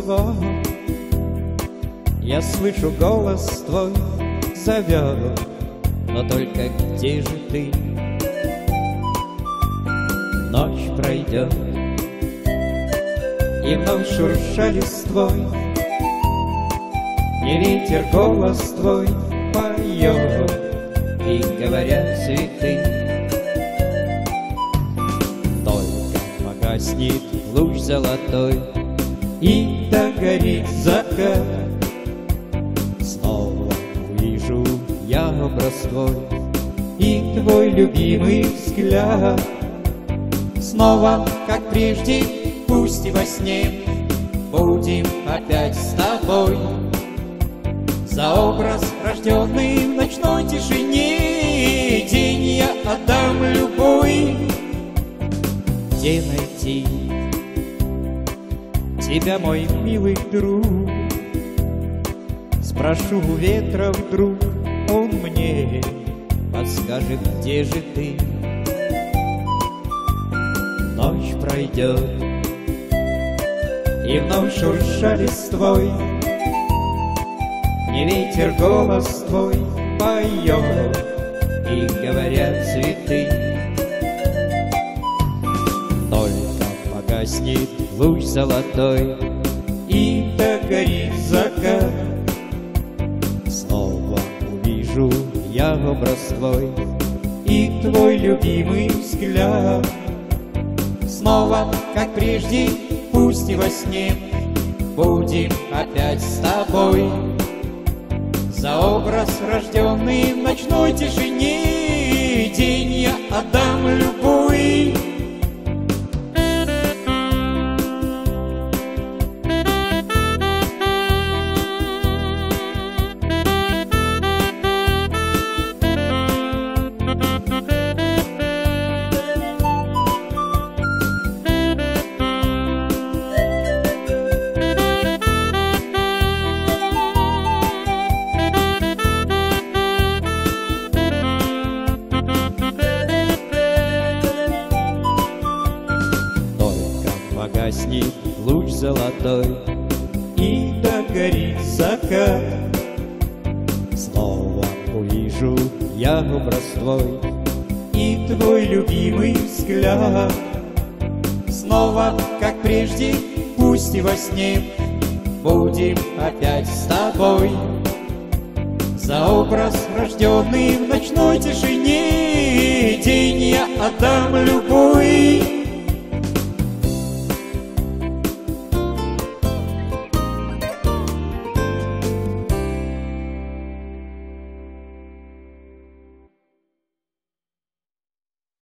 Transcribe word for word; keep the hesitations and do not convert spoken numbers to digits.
всего. Я слышу голос твой зовет, но только где же ты? Ночь пройдет, и вновь шурша листвой, и ветер голос твой поет, и говорят цветы. Только погаснет луч золотой, и догорит закат, снова увижу я образ твой и твой любимый взгляд. Снова, как прежде, пусть и во сне, будем опять с тобой. За образ, рожденный в ночной тишине, день я отдам любой. Где найти тебя, мой милый друг? Спрошу у ветра вдруг, он мне подскажет, где же ты? Ночь пройдет, и вновь шурша листвой, и ветер голос твой поет, и говорят цветы. Только погаснет луч золотой, и догорит закат, снова увижу я образ твой и твой любимый взгляд. Снова, как прежде, пусть и во сне, будем опять с тобой. За образ, рожденный в ночной тишине, день я отдам любой. Погаснет луч золотой, и догорит закат, снова увижу я образ твой и твой любимый взгляд. Снова, как прежде, пусть и во сне, будем опять с тобой. За образ, рожденный в ночной тишине, день я отдам любой.